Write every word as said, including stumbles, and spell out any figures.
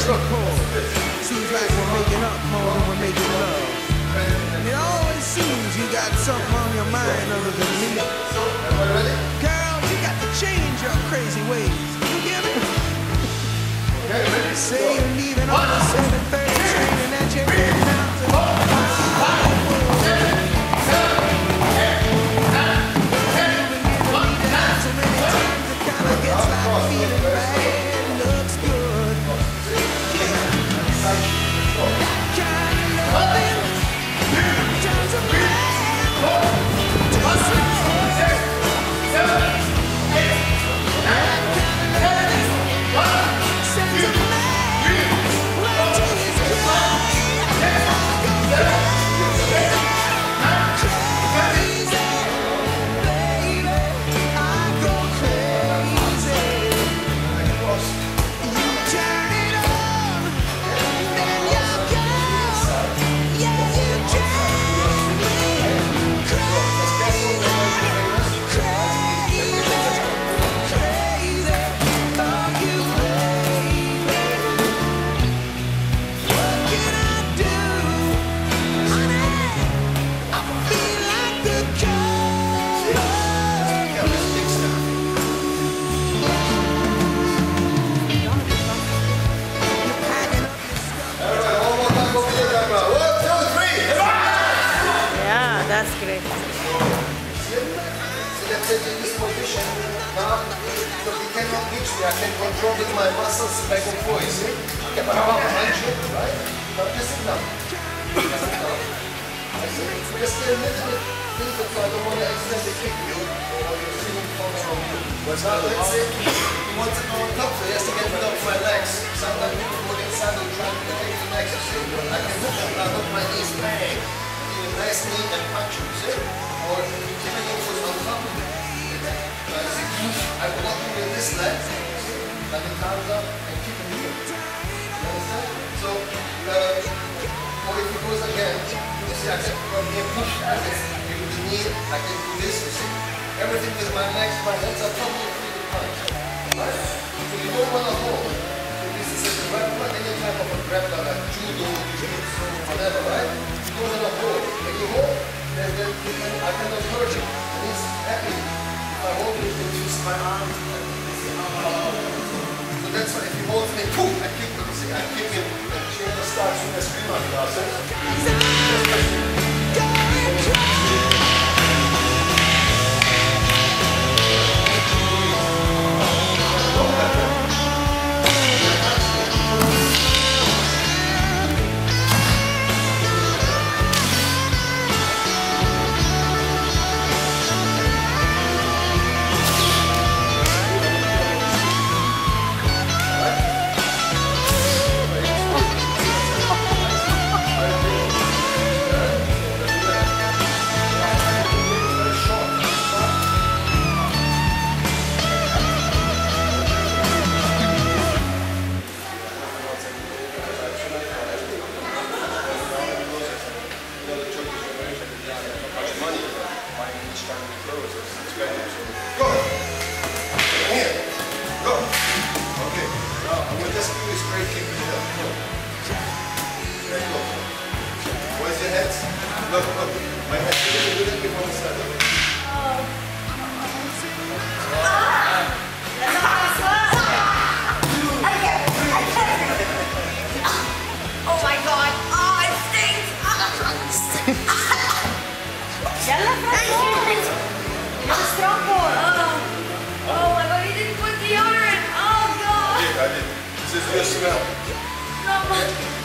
too cold. Seems like we're making up more than we're making love. It always seems you got something on your mind other than me. Girl, you got to change your crazy ways. You get me? Say you're leaving on the seven thirty train and that you're heading out to Hollywood. So many times it kinda gets like feeling bad. Looks good. That kind of loving turns a man to a slave. That kind of loving sends a man right to his grave. I go crazy, baby. I go crazy. You turn it on, then you go. Yeah, you drive me crazy, crazy, crazy. Oh, you baby. What can I do, honey? I feel like the cold. You're packing up your stuff. Yeah, that's great. Let's in this position. Now, because you cannot reach me, I can control with my muscles back and forth. You see? Okay, but I'm punch it, right? Now just sit down. Just sit down. I see. Just stay a little bit difficult, so I don't want to accidentally kick you or you're feeling falling on you. Now let's say he wants to go on top, so he has to get rid of my legs. Sometimes people go inside and try to take the legs. You see? I can look at now, look my knees bang. Give a nice knee and punch you, see? Or keep it almost on top of it. I will not do with this leg, like it comes up and keep it here. You understand? So, uh, or if it goes again, you see I can from here push as it, with the knee, I can do this, you see. Everything with my legs, my hands are totally free to punch. Right? So you don't want to hold. So this is a grappler, any type of a grappler, like judo, jiu-jitsu, whatever, right? You don't want to hold. When you hold, then, then you can, I cannot hurt you. And he's happy. I hold it and use my arms. So that's why if he holds me, poof, I kick him. See, I kick him and she never starts with a scream on Look, look, my head, you didn't do that before we started. Oh my god. Oh, it stinks. Yalla, you're strong boy. Oh. Oh my god, you didn't put deodorant. Oh god. I did, I did. This is your smell. No.